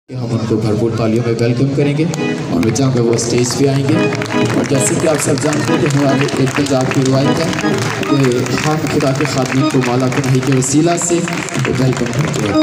हम उनको भरपूर तालियों में वेलकम करेंगे और मैं चाहूँगा वो स्टेज पे आएंगे। और जैसे कि आप सब जानते हैं कि हमारे एक पंजाब की रवायत है कि हम खुदा के खादमी को माला कन्हई के वसीला से वेलकम करते हैं।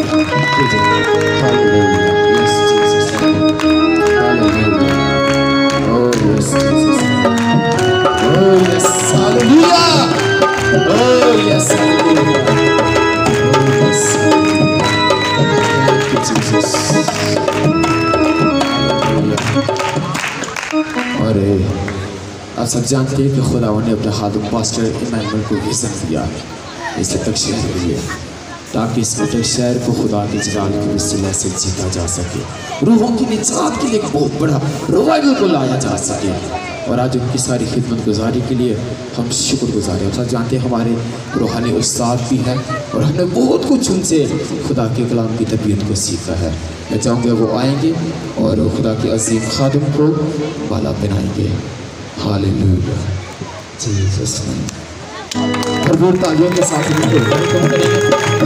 और आप सब जानते हैं कि खुदा ने अपने खादम पास्टर इमैनुअल को विज़न दिया है इस तक शहर के लिए, ताकि इस तक शहर को खुदा के जलाल के वसीले से जीता जा सके, रूहों की निजात के लिए एक बहुत बड़ा रिवाइवल को लाया जा सके। और आज उनकी सारी खिदमत गुजारी के लिए हम शुक्रगुजार हैं। आप जानते हैं हमारे रूहानी उस्ताद भी हैं और हमने बहुत कुछ उनसे खुदा के कलाम की तबीयत को सीखा है। मैं चाहूँगा वो आएंगे और खुदा के अजीम खादम को बाला पहनाएंगे। Hallelujah Jesus name. भरपूर तालियों के साथ उनको वेलकम करेंगे।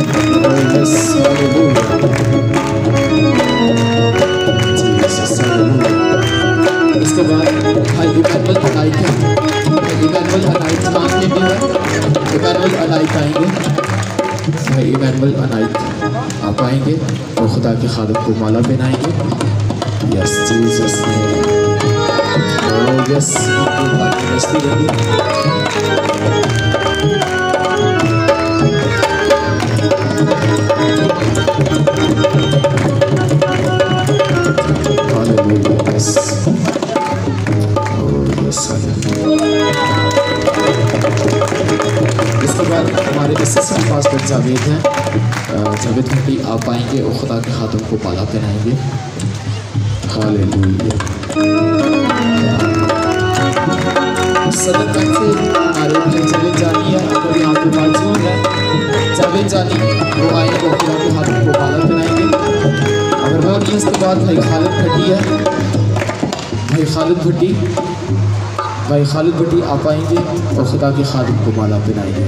इसके बाद भाई इमैनुअल अनाइट है, इमैनुअल अनाइट नाम के भी है, इमैनुअल अनाइट आएंगे। भाई इमैनुअल अनाइट आप आएंगे और खुदा के खादम को माला पहनाएंगे। Yes Jesus name. यस मस्ती रहेगी। इसके बाद हमारे असिस्टेंट पास्टर जावेद हैं, जावेद भट्टी आप आएंगे और खुदा के खादम को माला पहनाएंगे। हालेलुया। सदर तक से हमारे भाई जावेद जानी है और यहाँ पे मौजूद है। जावेद जानी वो आएंगे और खुदा के खादम को माला पहनाएंगे। अगर वो नहीं, इसके बाद भाई खालिद भट्टी है, भाई खालिद भट्टी आप आएंगे और खुदा के खादिम को माला पहनाएंगे।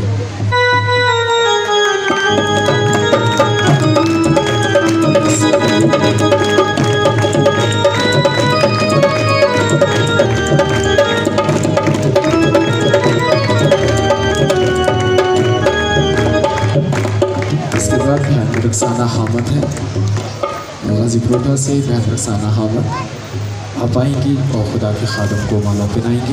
इसके बाद बहन रक्साना हामद है, गाजीपुर से बहन रक्साना हामद आप आएंगी और खुदा के खादम को माला पहनाएंगी।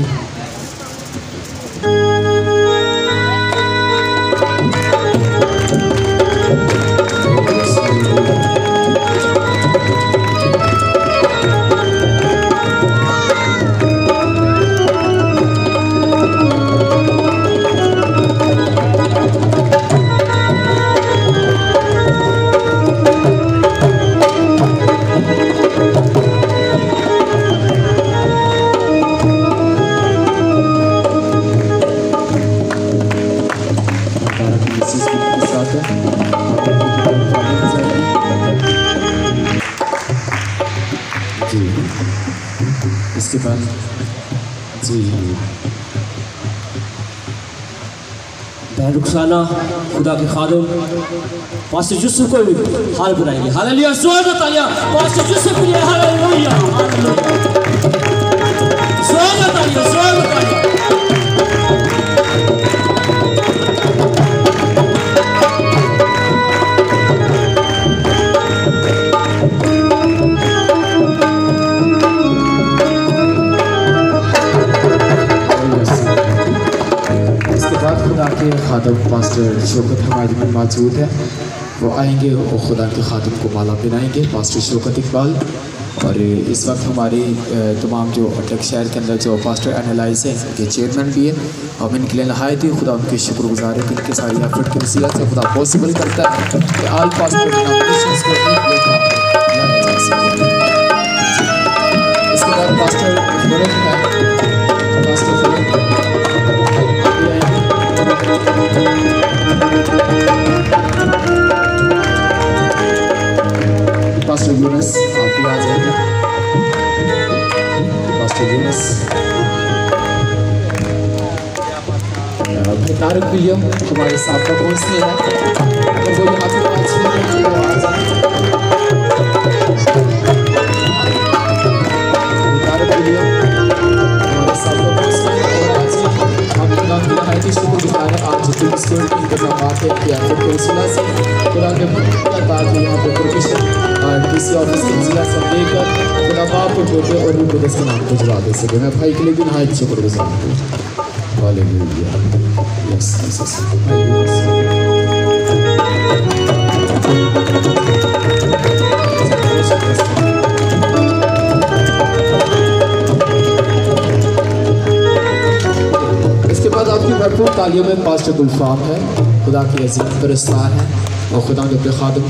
इसके बाद जी बहन रुखसाना खुदा के खादम पास्टर यूसुफ को हाल बनाएंगे। हालेलुया, जोर से तालियां पास्टर यूसुफ के लिए। हालेलुया, जोर से तालियां, जोर से तालियां। के खादम पास्टर शौकत हमारे में मौजूद है, वो आएंगे और खुदा के खादम को माला पहनाएंगे। पास्टर शौकत इकबाल। और इस वक्त हमारी तमाम जो अटक शहर के अंदर जो पास्टर एनालाइज हैं उनके चेयरमैन भी हैं। हम इनके लिए नहायत ही खुदा उनके शुक्रगुजार हैं। इनके सारी एफर्ट की वसीला से खुदा पॉसिबल करता है कि आल पास्टर डिनोमिनेशंस को लाया जा सके। इसके बाद पास्टर फरक है, पास्टर फरक पास्टर यूनस आप भी आ जाएंगे। पास्टर यूनस, भाई तारक विलियम हमारे साथ पहुंचते हैं, तो वो यहाँ पे के एफर्ट के वसीला से खुदा के ताकि यहाँ पे प्रोफेशन किसी ऑफिस के वसीला से लेकर खुदा बाप और बेटे और रूह कुद्दूस के नाम को जुड़ा दे सके। मैं भाई के लिए भी नहायत शुक्रगुजार हूँ। हालेलुया। यस यस इसके बाद आपकी भरपूर तालियों में पास्टर गुलफाम है, खुदा की अजीम परस्तार है और खुदा के अपने खादम